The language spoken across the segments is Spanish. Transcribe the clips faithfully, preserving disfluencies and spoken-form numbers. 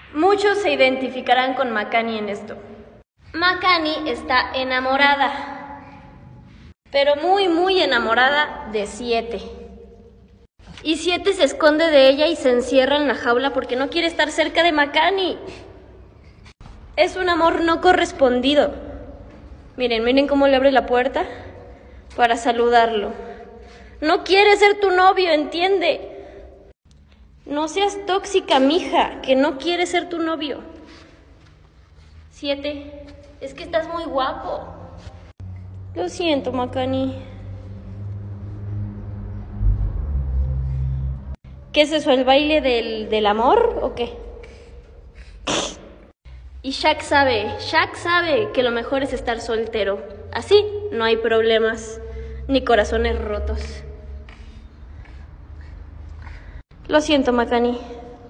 Muchos se identificarán con Makani en esto. Makani está enamorada, pero muy, muy enamorada de Siete. Y Siete se esconde de ella y se encierra en la jaula porque no quiere estar cerca de Makani. Es un amor no correspondido. Miren, miren cómo le abre la puerta para saludarlo. No quiere ser tu novio, ¿entiende? No seas tóxica, mija, que no quiere ser tu novio. Siete, es que estás muy guapo. Lo siento, Makani. ¿Qué es eso, el baile del, del amor o qué? Y Shaq sabe, Shaq sabe que lo mejor es estar soltero. Así no hay problemas, ni corazones rotos. Lo siento, Makani.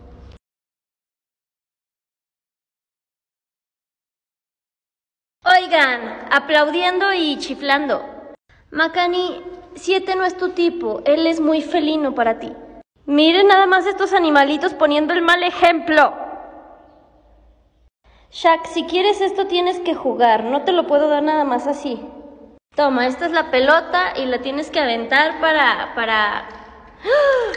Oigan, aplaudiendo y chiflando. Makani, Siete no es tu tipo, él es muy felino para ti. Miren nada más estos animalitos poniendo el mal ejemplo. Shaq, si quieres esto tienes que jugar, no te lo puedo dar nada más así. Toma, esta es la pelota y la tienes que aventar para... para... ¡Ah!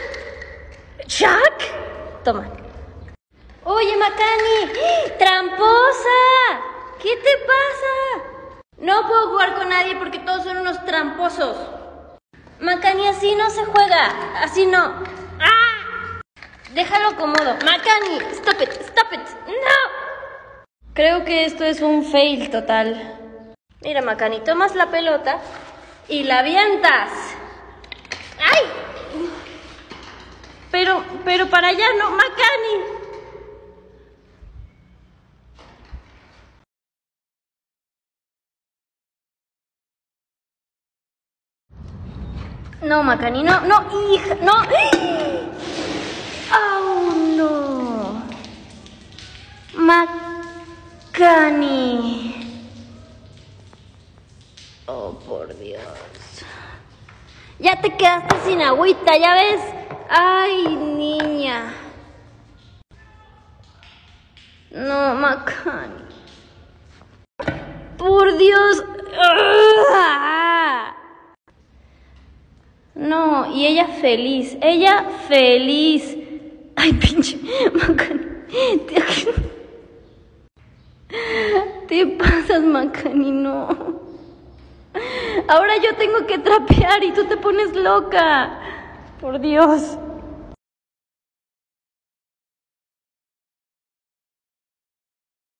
¿Shaq? Toma. Oye, Makani, ¡tramposa! ¿Qué te pasa? No puedo jugar con nadie porque todos son unos tramposos. Makani, así no se juega, así no. ¡Ah! Déjalo cómodo. Makani, stop it, stop it. ¡No! Creo que esto es un fail total. Mira, Makani, tomas la pelota y la avientas. ¡Ay! Pero, pero para allá no, Makani. No, Makani, no, no, hija, no. ¡Oh, no! Makani. Oh, por Dios. Ya te quedaste sin agüita, ¿ya ves? Ay, niña. No, Makani. Por Dios. No, y ella feliz, ella feliz. Ay, pinche Makani. Te, te pasas, Makani, no. Ahora yo tengo que trapear y tú te pones loca. Por Dios.